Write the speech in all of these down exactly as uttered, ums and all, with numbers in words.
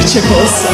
gerçek olsa.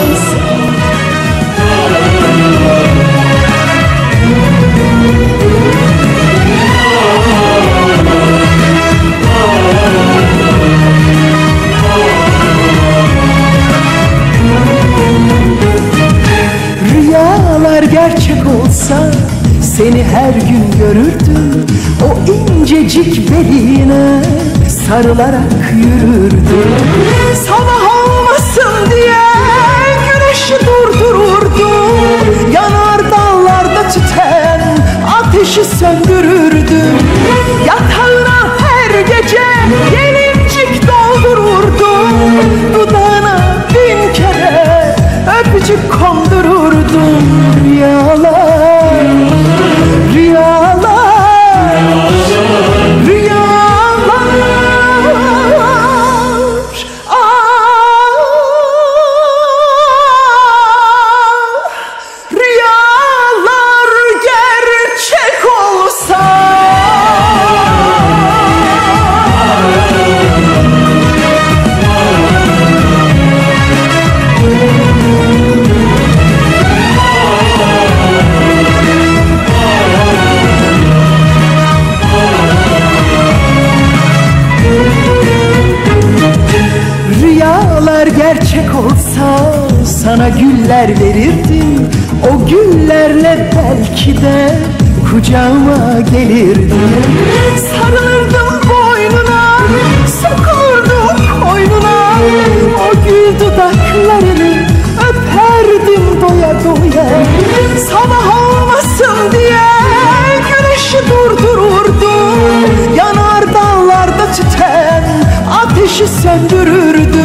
Rüyalar gerçek olsa seni her gün görürdüm. O incecik beline sarılarak yürürdüm. Sabah olmasın diye güneşi durdururdum. Yanar dallarda tüten ateşi söndürürdüm. Yatağına her gece gelincik doldururdum. Dudağına bin kere öpücük kondururdum. Rüyalar, rüyalar, rüyalar, ah, rüyalar gerçek olsa. Rüyalar gerçek olsa sana güller verirdim. O güllerle belki de kucağıma gelirdim. Sarılırdım boynuna, sokulurdum koynuna. O gül dudaklarını öperdim doya doya. Sabah olmasın diye güneşi durdururdum. Yanar dallarda tüten ateşi söndürürdüm.